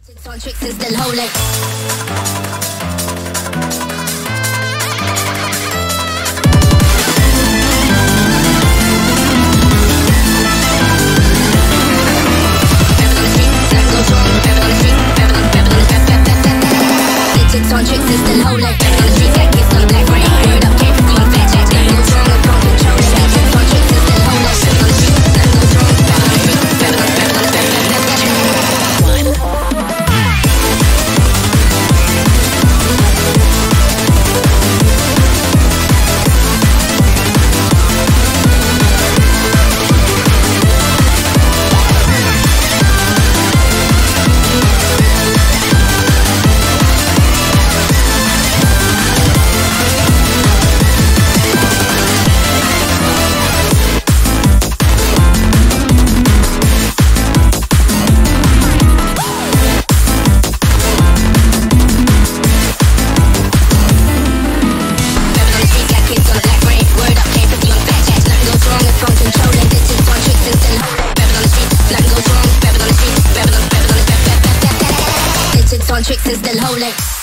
It's on tricks is still holy. It's on tricks is still holy. Back on the street, got kids on black rain. Word up, can't be on fat jack. That goes wrong, I don't control it. It's on tricks is still holy. Back on the street, that goes wrong. Back on the street, back on the street, back on the street, back on the street. Tricks is still holy.